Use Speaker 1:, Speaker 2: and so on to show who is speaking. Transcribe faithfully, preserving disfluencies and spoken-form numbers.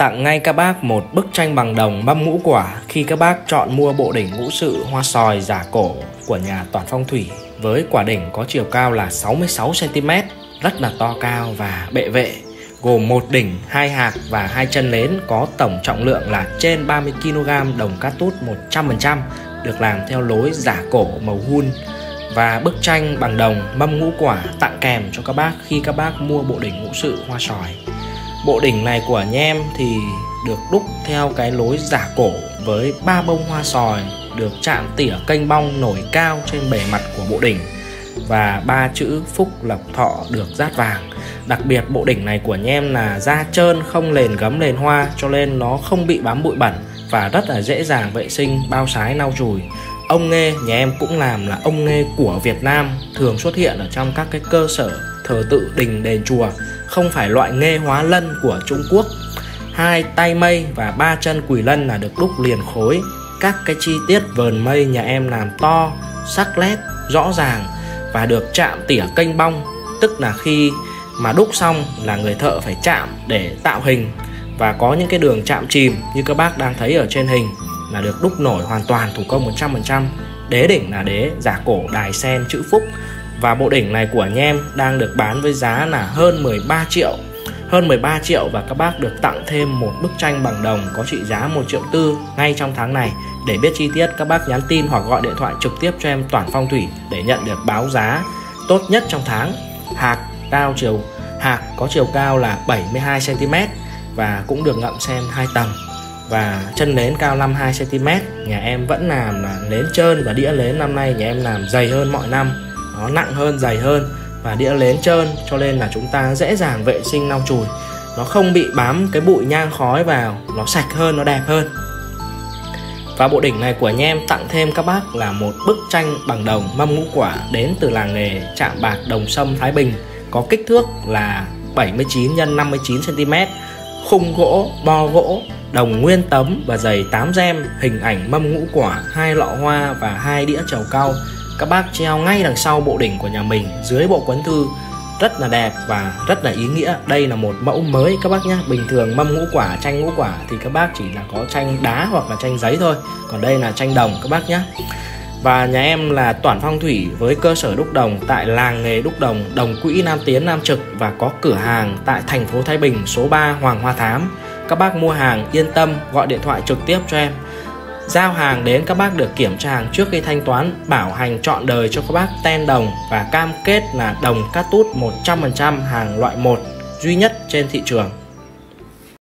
Speaker 1: Tặng ngay các bác một bức tranh bằng đồng mâm ngũ quả khi các bác chọn mua bộ đỉnh ngũ sự hoa sòi giả cổ của nhà Toản Phong Thủy, với quả đỉnh có chiều cao là sáu mươi sáu xăng ti mét, rất là to cao và bệ vệ, gồm một đỉnh, hai hạc và hai chân nến, có tổng trọng lượng là trên ba mươi ki lô gam đồng cát tút một trăm phần trăm, được làm theo lối giả cổ màu hun. Và bức tranh bằng đồng mâm ngũ quả tặng kèm cho các bác khi các bác mua bộ đỉnh ngũ sự hoa sòi. Bộ đỉnh này của anh em thì được đúc theo cái lối giả cổ với ba bông hoa sòi được chạm tỉa kênh bong nổi cao trên bề mặt của bộ đỉnh, và ba chữ phúc lộc thọ được dát vàng. Đặc biệt bộ đỉnh này của anh em là da trơn, không lền gấm lền hoa, cho nên nó không bị bám bụi bẩn và rất là dễ dàng vệ sinh, bao sái, lau chùi. Ông nghê nhà em cũng làm là ông nghê của Việt Nam, thường xuất hiện ở trong các cái cơ sở thờ tự, đình, đền, chùa, không phải loại nghê hóa lân của Trung Quốc. Hai tay mây và ba chân quỳ lân là được đúc liền khối. Các cái chi tiết vờn mây nhà em làm to, sắc nét, rõ ràng và được chạm tỉa kênh bong, tức là khi mà đúc xong là người thợ phải chạm để tạo hình, và có những cái đường chạm chìm như các bác đang thấy ở trên hình là được đúc nổi hoàn toàn thủ công một trăm phần trăm. Đế đỉnh là đế giả cổ đài sen chữ phúc. Và bộ đỉnh này của anh em đang được bán với giá là hơn mười ba triệu. Hơn mười ba triệu và các bác được tặng thêm một bức tranh bằng đồng có trị giá một triệu tư ngay trong tháng này. Để biết chi tiết các bác nhắn tin hoặc gọi điện thoại trực tiếp cho em Toản Phong Thủy để nhận được báo giá tốt nhất trong tháng. Hạc cao chiều hạc có chiều cao là bảy mươi hai xăng ti mét và cũng được ngậm sen hai tầng. Và chân nến cao năm mươi hai xăng ti mét. Nhà em vẫn làm là nến trơn, và đĩa nến năm nay nhà em làm dày hơn mọi năm, nó nặng hơn, dày hơn, và đĩa nến trơn, cho nên là chúng ta dễ dàng vệ sinh lau chùi, nó không bị bám cái bụi nhang khói vào, nó sạch hơn, nó đẹp hơn. Và bộ đỉnh này của anh em tặng thêm các bác là một bức tranh bằng đồng mâm ngũ quả đến từ làng nghề Chạm Bạc Đồng Sâm Thái Bình, có kích thước là bảy mươi chín nhân năm mươi chín xăng ti mét, khung gỗ, bo gỗ, đồng nguyên tấm và dày tám gem, hình ảnh mâm ngũ quả, hai lọ hoa và hai đĩa trầu cau. Các bác treo ngay đằng sau bộ đỉnh của nhà mình dưới bộ quấn thư, rất là đẹp và rất là ý nghĩa. Đây là một mẫu mới các bác nhé. Bình thường mâm ngũ quả, tranh ngũ quả thì các bác chỉ là có tranh đá hoặc là tranh giấy thôi, còn đây là tranh đồng các bác nhé. Và nhà em là Toản Phong Thủy với cơ sở đúc đồng tại làng nghề đúc đồng Đồng Quỹ, Nam Tiến, Nam Trực, và có cửa hàng tại thành phố Thái Bình, số ba Hoàng Hoa Thám. Các bác mua hàng yên tâm gọi điện thoại trực tiếp cho em. Giao hàng đến các bác được kiểm tra hàng trước khi thanh toán, bảo hành trọn đời cho các bác ten đồng và cam kết là đồng cát tút một trăm phần trăm, hàng loại một duy nhất trên thị trường.